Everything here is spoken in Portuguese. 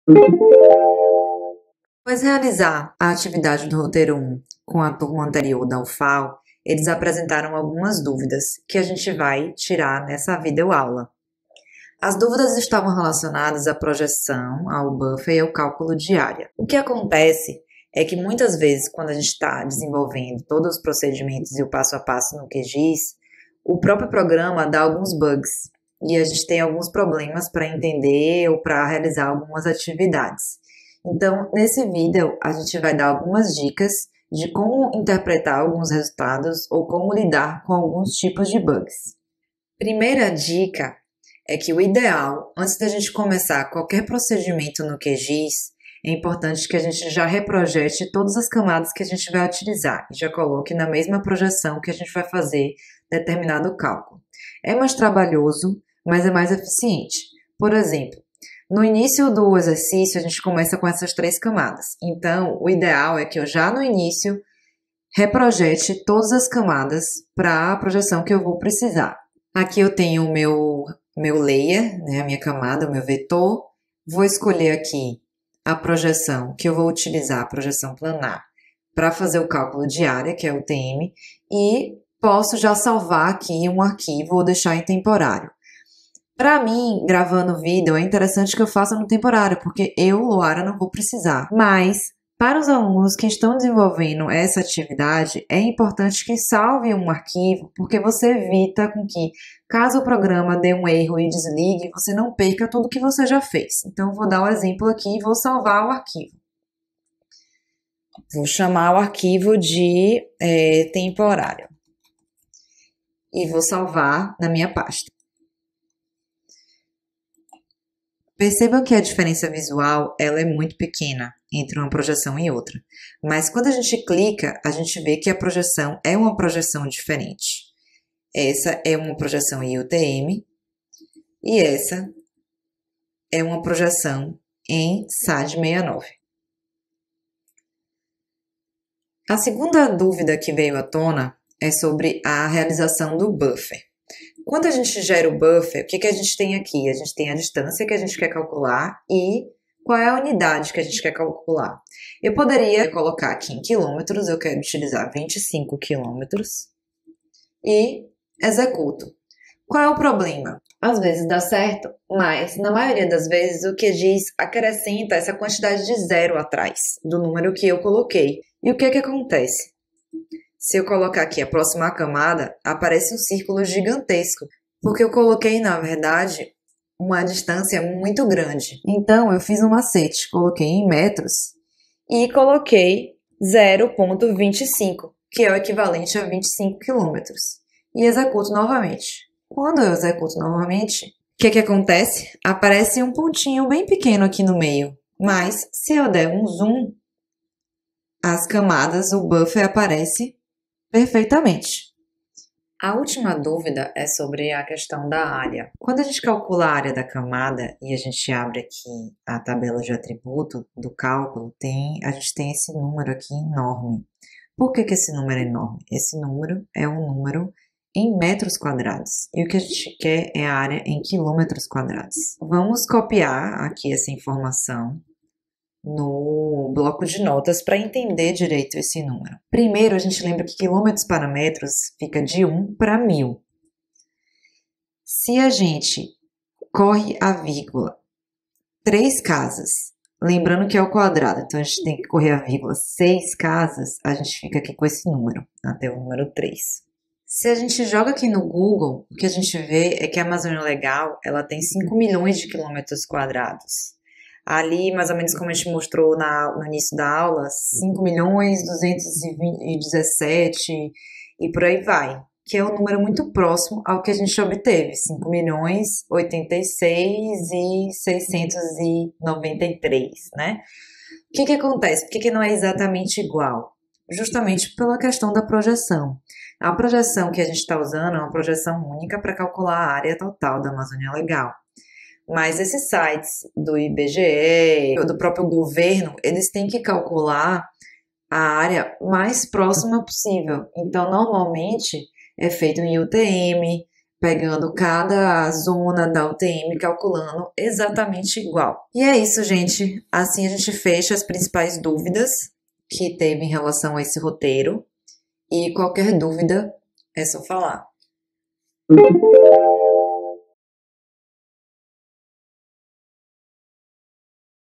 Após realizar a atividade do roteiro 1 com a turma anterior da UFAL, eles apresentaram algumas dúvidas que a gente vai tirar nessa videoaula. As dúvidas estavam relacionadas à projeção, ao buffer e ao cálculo de área. O que acontece é que muitas vezes, quando a gente está desenvolvendo todos os procedimentos e o passo a passo no QGIS, o próprio programa dá alguns bugs e a gente tem alguns problemas para entender ou para realizar algumas atividades. Então, nesse vídeo, a gente vai dar algumas dicas de como interpretar alguns resultados ou como lidar com alguns tipos de bugs. Primeira dica é que o ideal, antes da gente começar qualquer procedimento no QGIS, é importante que a gente já reprojete todas as camadas que a gente vai utilizar e já coloque na mesma projeção que a gente vai fazer determinado cálculo. É mais trabalhoso, mas é mais eficiente. Por exemplo, no início do exercício, a gente começa com essas 3 camadas. Então, o ideal é que eu já no início reprojete todas as camadas para a projeção que eu vou precisar. Aqui eu tenho o meu layer, né, a minha camada, o meu vetor. Vou escolher aqui a projeção que eu vou utilizar, a projeção planar, para fazer o cálculo de área, que é o TM, e posso já salvar aqui um arquivo ou deixar em temporário. Para mim, gravando vídeo, é interessante que eu faça no temporário, porque eu, Luara, não vou precisar. Mas, para os alunos que estão desenvolvendo essa atividade, é importante que salve um arquivo, porque você evita com que, caso o programa dê um erro e desligue, você não perca tudo que você já fez. Então, vou dar um exemplo aqui e vou salvar o arquivo. Vou chamar o arquivo de temporário. E vou salvar na minha pasta. Percebam que a diferença visual ela é muito pequena entre uma projeção e outra, mas quando a gente clica, a gente vê que a projeção é uma projeção diferente. Essa é uma projeção em UTM e essa é uma projeção em SAD 69. A segunda dúvida que veio à tona é sobre a realização do buffer. Quando a gente gera o buffer, o que a gente tem aqui? A gente tem a distância que a gente quer calcular e qual é a unidade que a gente quer calcular. Eu poderia colocar aqui em quilômetros, eu quero utilizar 25 quilômetros e executo. Qual é o problema? Às vezes dá certo, mas na maioria das vezes o QGIS acrescenta essa quantidade de zero atrás do número que eu coloquei. E o que acontece? Se eu colocar aqui aproximar a camada, aparece um círculo gigantesco, porque eu coloquei, na verdade, uma distância muito grande. Então, eu fiz um macete, coloquei em metros e coloquei 0,25, que é o equivalente a 25 quilômetros. E executo novamente. Quando eu executo novamente, o que acontece? Aparece um pontinho bem pequeno aqui no meio, mas se eu der um zoom, as camadas, o buffer aparece perfeitamente. A última dúvida é sobre a questão da área. Quando a gente calcula a área da camada e a gente abre aqui a tabela de atributo do cálculo, a gente tem esse número aqui enorme. Por que esse número é enorme? Esse número é um número em metros quadrados e o que a gente quer é a área em quilômetros quadrados. Vamos copiar aqui essa informação no bloco de notas para entender direito esse número. Primeiro, a gente lembra que quilômetros para metros fica de 1 para 1000. Se a gente corre a vírgula 3 casas, lembrando que é o quadrado, então a gente tem que correr a vírgula 6 casas, a gente fica aqui com esse número, até o número 3. Se a gente joga aqui no Google, o que a gente vê é que a Amazônia Legal ela tem 5 milhões de quilômetros quadrados. Ali, mais ou menos como a gente mostrou no início da aula, 5.217 e por aí vai, que é um número muito próximo ao que a gente obteve, 5.086.693, né? O que acontece? Por que não é exatamente igual? Justamente pela questão da projeção. A projeção que a gente está usando é uma projeção única para calcular a área total da Amazônia Legal. Mas esses sites do IBGE, do próprio governo, eles têm que calcular a área mais próxima possível. Então, normalmente, é feito em UTM, pegando cada zona da UTM, calculando exatamente igual. E é isso, gente. Assim a gente fecha as principais dúvidas que teve em relação a esse roteiro. E qualquer dúvida é só falar.